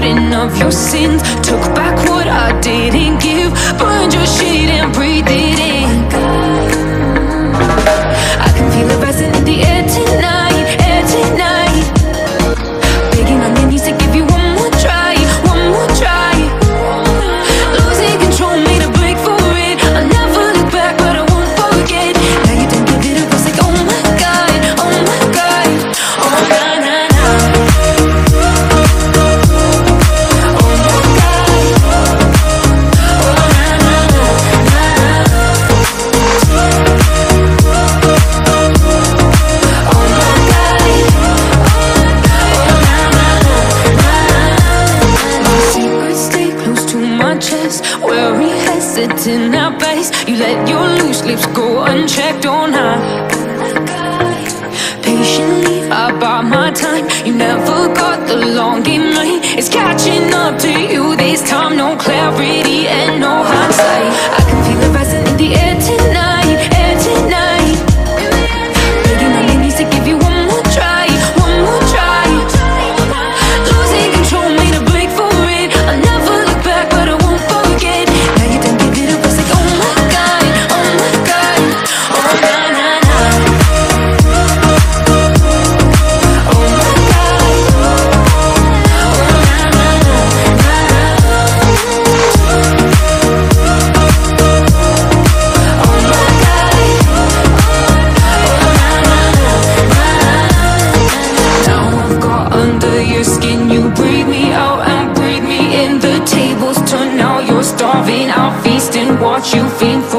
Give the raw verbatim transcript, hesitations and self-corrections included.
burden of your sins. Took back what I didn't give. Burned your shit and breathed it in. I can feel it rising in the air tonight, air tonight. Begging on your knees to give you one more try, one more try. Losing control, made a break for it. I'll never look back, but I won't forget. Now you don't give it up, it's like, oh my God, oh my God, oh na na na. Oh my God, oh na na na na. Oh my God, oh na na na. My secrets stay close to my chest, worry hesitant at base. You let your loose lips go unchecked on high. Patiently, I bought my time. You never got the long game line. It's catching up to you this time. No clarity and no hindsight. I can feel it rising in the air tonight, air tonight. Begging on your knees to give you one more try, one more try. Losing control, made a break for it. I'll never look back, but I won't forget. Now you don't give it up, it's like, oh my God, oh my God, oh na na na. Oh my God, oh na na na na. Oh my God, oh na na na na. Now I've got under your skin. You breathe me out and breathe me in. The tables turn, now you're starving. I'll feast and watch you feed.